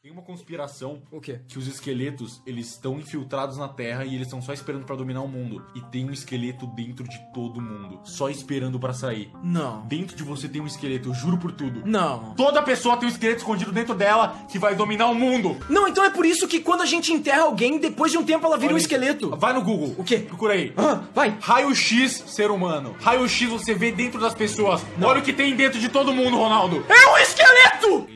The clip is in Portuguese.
Tem uma conspiração. O quê? Que os esqueletos, eles estão infiltrados na Terra e eles estão só esperando pra dominar o mundo. E tem um esqueleto dentro de todo mundo, só esperando pra sair. Não. Dentro de você tem um esqueleto, eu juro por tudo. Não. Toda pessoa tem um esqueleto escondido dentro dela que vai dominar o mundo. Não, então é por isso que quando a gente enterra alguém, depois de um tempo ela vira um esqueleto. Vai no Google. O quê? Procura aí. Vai. Raio-X ser humano. Raio-X você vê dentro das pessoas. Olha o que tem dentro de todo mundo, Ronaldo. É um esqueleto!